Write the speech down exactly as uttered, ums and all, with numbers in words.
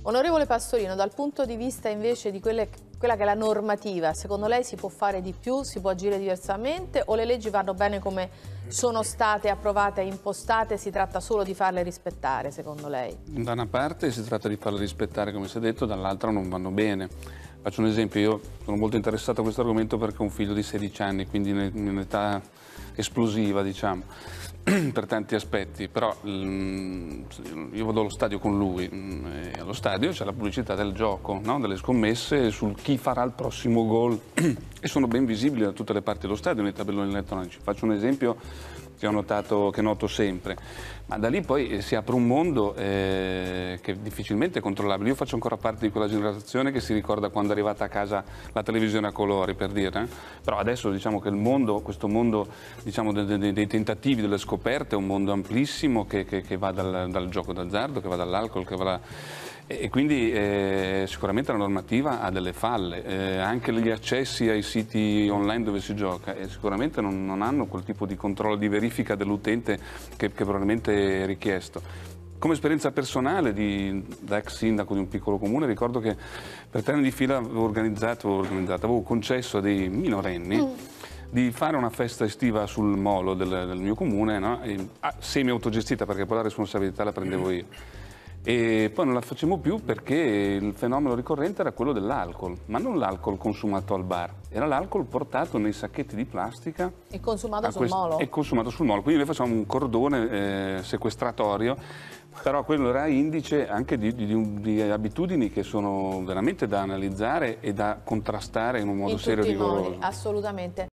Onorevole Pastorino, dal punto di vista invece di quelle, quella che è la normativa, secondo lei si può fare di più, si può agire diversamente o le leggi vanno bene come sono state approvate e impostate, si tratta solo di farle rispettare, secondo lei? Da una parte si tratta di farle rispettare, come si è detto, dall'altra non vanno bene. Faccio un esempio, io sono molto interessato a questo argomento perché ho un figlio di sedici anni, quindi in un'età esplosiva, diciamo, per tanti aspetti, però io vado allo stadio con lui e allo stadio c'è la pubblicità del gioco, no? Delle scommesse sul chi farà il prossimo gol e sono ben visibili da tutte le parti dello stadio nei tabelloni elettronici. Faccio un esempio che ho notato, che noto sempre, ma da lì poi si apre un mondo eh, che è difficilmente controllabile. Io faccio ancora parte di quella generazione che si ricorda quando è arrivata a casa la televisione a colori, per dire, eh? Però adesso diciamo che il mondo, questo mondo diciamo, dei, dei, dei tentativi, delle scoperte, è un mondo amplissimo che, che, che va dal, dal gioco d'azzardo, che va dall'alcol, che va da... E quindi eh, sicuramente la normativa ha delle falle, eh, anche gli accessi ai siti online dove si gioca eh, sicuramente non, non hanno quel tipo di controllo, di verifica dell'utente che, che probabilmente è richiesto. Come esperienza personale di, da ex sindaco di un piccolo comune, ricordo che per tre anni di fila avevo organizzato, avevo, organizzato, avevo concesso a dei minorenni mm. di fare una festa estiva sul molo del, del mio comune, no? Semi-autogestita, perché poi la responsabilità la prendevo io. E poi non la facciamo più perché il fenomeno ricorrente era quello dell'alcol, ma non l'alcol consumato al bar, era l'alcol portato nei sacchetti di plastica e consumato sul molo. E consumato sul molo, quindi noi facciamo un cordone eh, sequestratorio, però quello era indice anche di, di, di abitudini che sono veramente da analizzare e da contrastare in un modo in serio e rigoroso. Modi, assolutamente.